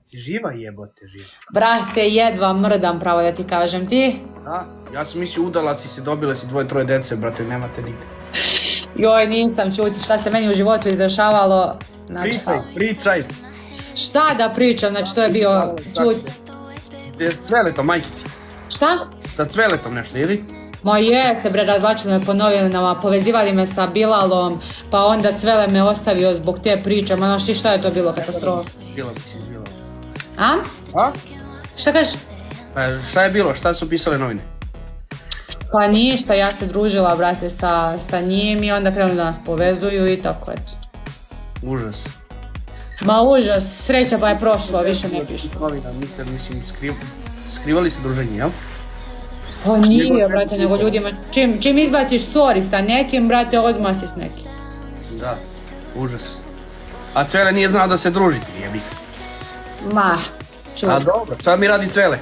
Si živa jebote, živa. Brate, jedva mrdam, pravo da ti kažem, ti? Da, ja sam mislio udala si se, dobila si 2-3 dece, brate, nemate nigde. Joj, nisam, čuti, šta se meni u životu izdešavalo. Pričaj. Šta da pričam, znači to je bio, čuti. Gdje s Cveletom, majke ti? Šta? Sa Cveletom nešto, ili? Ma jeste bre, razvlačili me po novinama, povezivali me sa Bilalom, pa onda Cvele me ostavio zbog te priče, ma znaš ti šta je to bilo katastrofa? Bila si bila. A? A? Šta kažeš? Šta je bilo, šta su pisale novine? Pa ništa, ja se družila, brate, sa njim i onda krenuli da nas povezuju i tako eto. Užas. Ma užas, sreća pa je prošlo, više ne pišu. Nikad, mislim, skrivali se druženje, jel? Pa nije, brate, nego ljudima, čim izbaciš story sa nekim, brate, odmah si s nekim. Da, užas. A Cvele nije znao da se družite, jebik. Ma, čuj. A dobro, sad mi radi Cvele.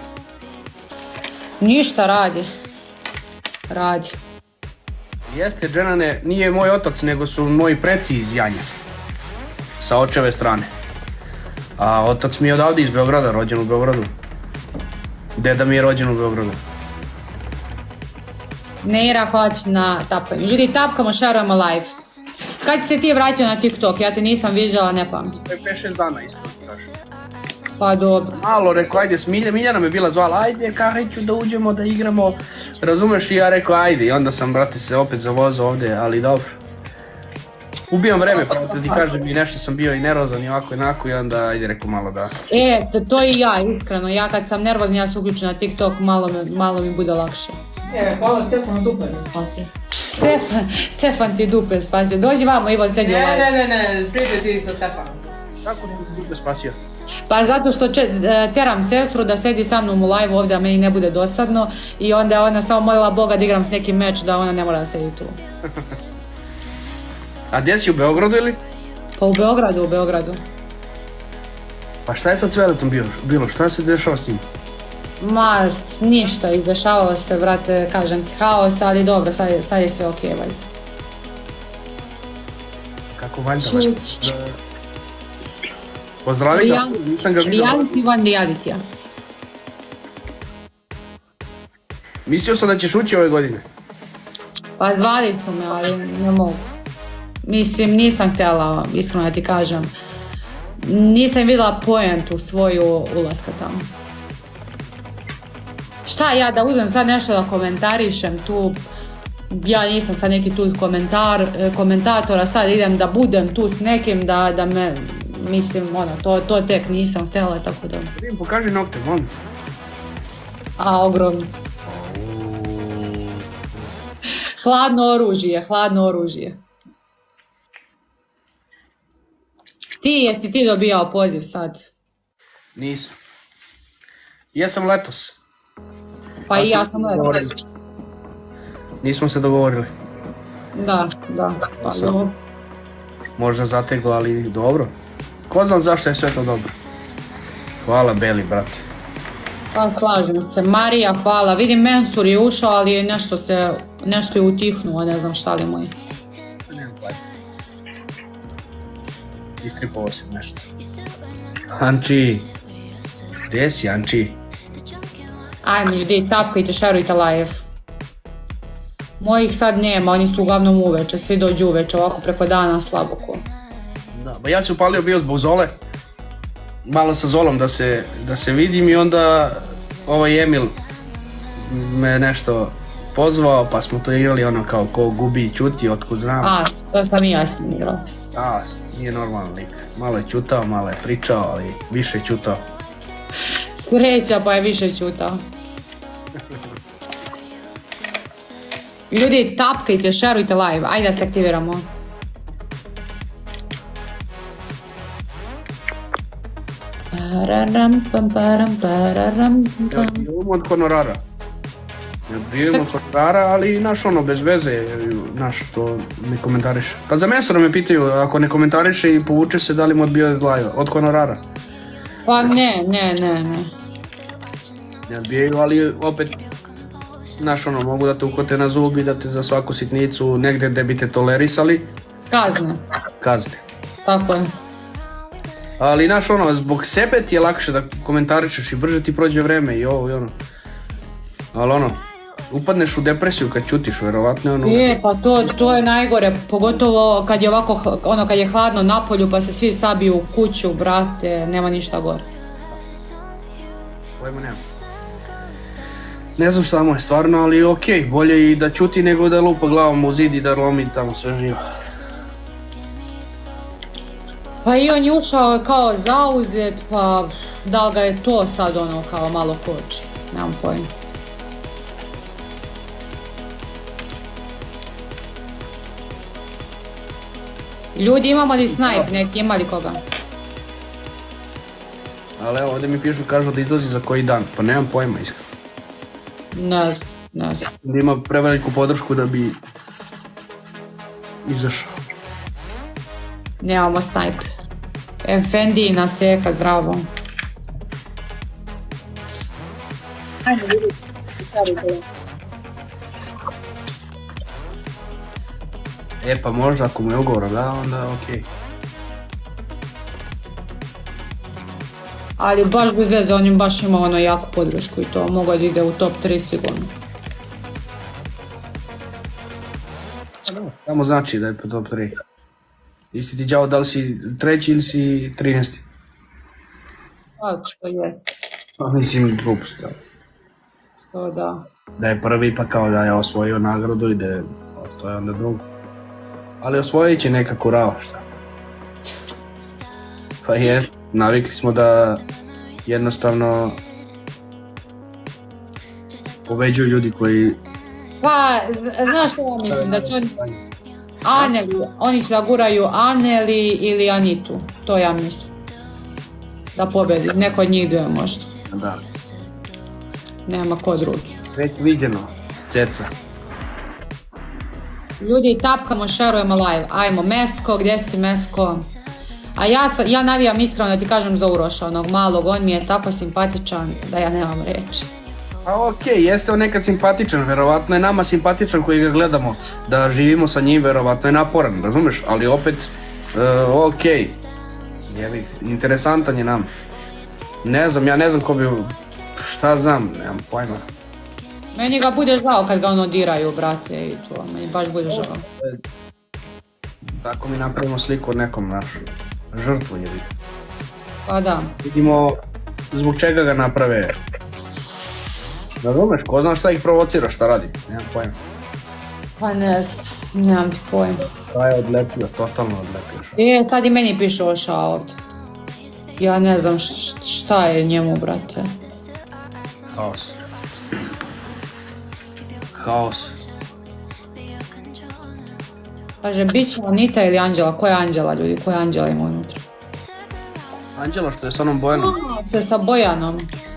Ništa radi. Radi. Jeste, Dženane, nije moj otac, nego su moji preci iz Janja. Sa očeve strane. A otac mi je odavde iz Beograda, rođen u Beogradu. Deda mi je rođen u Beogradu. Neira, hvala ti na tapanju. Ljudi, tapkamo, šerujemo live. Kad si se ti vratio na TikTok? Ja te nisam viđala, ne pamtim. 5-6 dana iskreno kažem. Pa dobro. Malo rekao, ajde, Miljana me bila zvala, ajde, ću da uđemo, da igramo, razumeš, i ja rekao, ajde, i onda sam, brate, se opet zavozao ovdje, ali dobro. Ubijam vreme, pravo da ti kažem, i nešto sam bio i nervozan i ovako i onako, i onda, ajde, rekao, malo da... To i ja, iskreno, ja kad sam nervozna, ja se uključim na TikTok, malo mi bude lakše. Hvala Stefanu dupe mi spasio. Stefan ti dupe spasio, dođi vamo, Ivo, sedi ovaj. Ne, priđe ti sa Stefanom. Kako si dupe spasio? Pa zato što teram sestru da sedi sa mnom u live ovdje, a meni ne bude dosadno i onda je ona samo molila Boga da igram s nekim meč, da ona ne mora da sedi tu. A gdje si, u Beogradu ili? Pa u Beogradu. Pa šta je sa Cveletom bilo? Šta se dešava s njim? Ma, ništa, izdešavalo se, brate, kažem ti, haos, ali dobro, sad je sve okej, valjda. Kako valjda valjda? Pozdravi ga, nisam ga vidio. Reality van realitija. Mislio sam da ćeš ući ove godine. Pa zvali su me, ali ne mogu. Mislim, nisam htjela, iskreno da ti kažem. Nisam vidjela pojentu svoju ulaska tamo. Šta ja da uzmem sad nešto da komentarišem tu, ja nisam sad neki tu komentator, a sad idem da budem tu s nekim, da me, mislim, to tek nisam htjela, tako da... Vidim, pokaži nokte, molim. A, ogromno. Hladno oružje. Jesi ti dobijao poziv sad? Nisam. Jesam letos. Pa i ja sam letos. Nismo se dogovorili. Da, pa dobro. Možda zateglo, ali dobro. Ko znam zašto je sve to dobro. Hvala Beli, brate. Pa slažem se. Marija, hvala. Vidim Mensur je ušao, ali je nešto je utihnuo, ne znam šta li moj. Istripovao se nešto. Anči. Gdje si, Anči? Ajme, ljudi, tapkajte, šerujte live. Mojih sad nema, oni su uglavnom uveče, svi dođu uveče, ovako preko dana, slabo ko. Da, ba ja sam upalio bio zbog Zole. Malo sa Zolom da se vidim i onda ovaj Emil me nešto pozvao, pa smo to igrali ono kao ko gubi i čuti, otkud znam. A, to sam i ja sam igrao. A, nije normalno lik. Malo je čutao, malo je pričao, ali više je čutao. Sreća pa je više čutao. Ljudi, tapkajte, šerujte live, ajde da se aktiviramo. Ja živimo od honorara. Ali naš ono bez veze, naš to ne komentariše. Pa za Mesora me pitaju, ako ne komentariše i povuče se, da li mu odbio od honorara? Pa ne. Ne odbijaju, ali opet, znaš ono, mogu da te uhote na zub i da te za svaku sitnicu negdje gdje bi te tolerisali. Kazne. Kazne. Tako je. Ali znaš ono, zbog sebe ti je lakše da komentarišeš i brže ti prođe vreme i ovo i ono. Ali ono, upadneš u depresiju kad ćutiš, verovatno ono... Pa to je najgore, pogotovo kad je ovako, ono kad je hladno napolju pa se svi sabiju u kuću, brate, nema ništa gore. Pojma nema. Ne znam šta mu je stvarno, ali okej, bolje i da ćuti nego da lupa glavom u zid i da lomi tamo sve živo. Pa i on je ušao kao zauzet, pa da li ga je to sad ono kao malo koči, nemam pojma. Ljudi, imamo li snipe neki, ima li koga? Ali evo, ovdje mi pišu, kažu da izlazi za koji dan, pa nemam pojma iskreno. Ne znam. Da ima preveliku podršku da bi izašao. Nemamo snipe. Efendi naseka, zdravo. Ajde, vidi, sad Pa možda ako mu je ugovor da, onda okej. Ali baš bez veze, on im baš ima ono jaku podršku i to, mogao da ide u top 3 sigurno. Samo znači da je po top 3. Isti ti đavo, da li si treći ili si 13. To jest. Pa mislim glupost. To da. Da je prvi pa kao da je osvojio nagradu i da je, to je onda drugo. Ali osvojit će nekako rao, šta? Pa je, navikli smo da jednostavno pobeđuju ljudi koji... Pa, znaš što ja mislim, da će oni će da guraju Anneli ili Anitu, to ja mislim. Da pobedi, neko od njih dve možda. Da. Nema ko drugi. Već viđeno, ceca. Ljudi, tapkamo, šerujemo live. Ajmo, Mesko, gdje si Mesko? A ja navijam iskreno da ti kažem za Uroša, onog malog, on mi je tako simpatičan da ja nemam reći. A okej, jeste on nekad simpatičan, verovatno je nama simpatičan koji ga gledamo, da živimo sa njim, verovatno je naporan, razumeš? Ali opet, okej, interesantan je nam. Ne znam, ja ne znam ko bi, šta znam, nemam pojma. Meni ga bude žao kad ga ono diraju, brate, i to, meni baš bude žao. Tako mi napravimo sliku od nekom našu žrtvu jebi. Pa da. Vidimo zbog čega ga naprave. Razumeš, ko zna šta ih provocira, šta radi, nemam pojma. Pa ne znam, nemam ti pojma. Šta je odlepio, totalno odlepio. Sad i meni piše Oša ovdje. Ja ne znam šta je njemu, brate. Haos. Haos. Kaže, bit će Anita ili Anđela? Koja je Anđela, ljudi? Koja Anđela ima unutra? Anđela što je s onom Bojanom. Se sa Bojanom.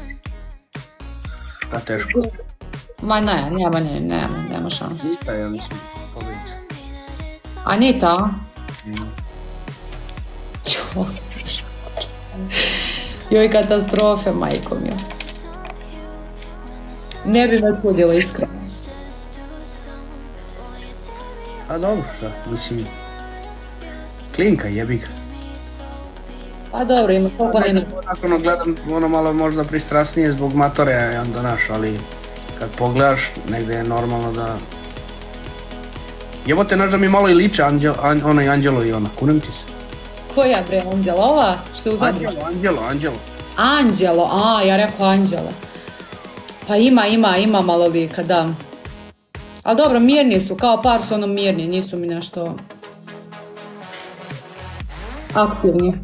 Da, teško. Ma ne, nema šanse. Anita, ja mislim, pobedica. Anita? Joj, katastrofe, majko mi. Ne bi me čudilo, iskreno. A dobro, šta, mislim, klinka jebi ga. Pa dobro, ima koliko nema. Ono gledam ono malo možda pristrasnije zbog matore, onda naš, ali kad pogledaš negdje je normalno da... Jebote, znaš da mi malo i liče onaj Anđelo i ona, kunem ti se. Koja bre, Anđela? Ova? Što je u zadnju? Anđelo. Anđelo, ja rekao Anđela. Pa ima malo lika, da. Ali dobro, mirni su, kao par su ono mirni, nisu mi nešto... aktivni.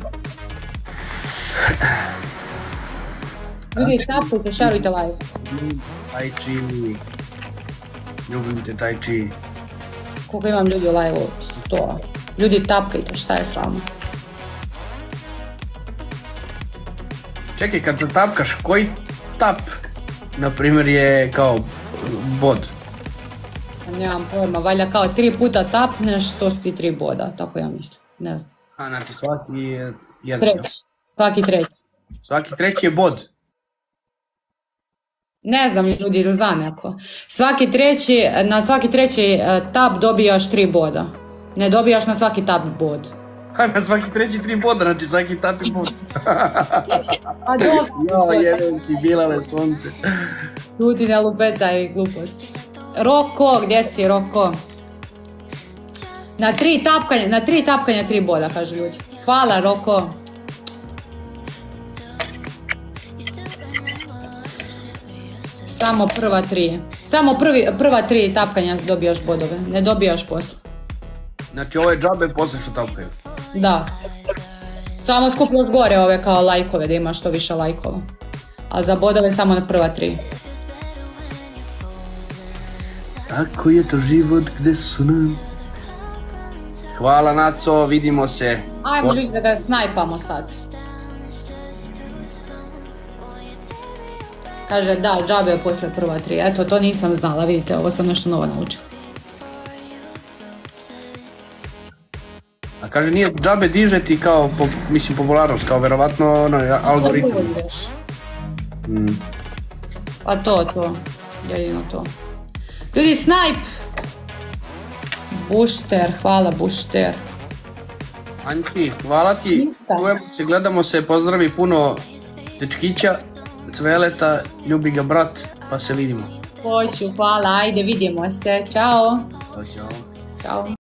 Ljudi, tapujte, šarujte live. Tai Chi. Ljubim te Tai Chi. Koliko imam ljudi u live-u? 100. Ljudi, tapkajte, šta je s vama? Čekaj, kad te tapkaš, koji tap, na primjer, je kao bod? Nemam pojma, valjda kao 3 puta tapneš, to su ti 3 boda, tako ja mislim, ne znam. A, znači svaki je jedan. Treći, svaki treći. Svaki treći je bod. Ne znam ljudi, ili zna neko. Na svaki treći tap dobijaš 3 boda. Ne dobijaš na svaki tap bod. Ajme, svaki treći 3 boda, znači svaki tati bod. A dobro. Jo, jebem ti bilale sunce. Ljudi ne lupetaj gluposti. Roko, gdje si Roko? Na 3 tapkanja 3 boda, kažu ljudi. Hvala Roko. Samo prva 3. Samo prva 3 tapkanja dobijaš bodove, ne dobijaš posle. Znači ovo je džabe poslije što tapkaju. Da. Samo skupljaš gore ove kao lajkove, da imaš što više lajkova. Ali za bodove samo na prva 3. Tako je to život gdje su nam. Hvala Naco, vidimo se. Ajmo ljudi da ga snajpamo sad. Kaže da, džabe je poslije prva 3. Eto, to nisam znala, vidite, ovo sam nešto novo naučila. A kaže nije džabe dižeti kao, mislim, popularnost, kao verovatno ono, algoritam. Pa to, jedino to. Ljudi, snajp! Bušter, hvala Bušter. Anči, hvala ti, čujemo se, gledamo se, pozdravi puno dečkića, Cveleta, ljubi ga brat, pa se vidimo. Hoću, hvala, ajde vidimo se, čao. Ćao. Ćao.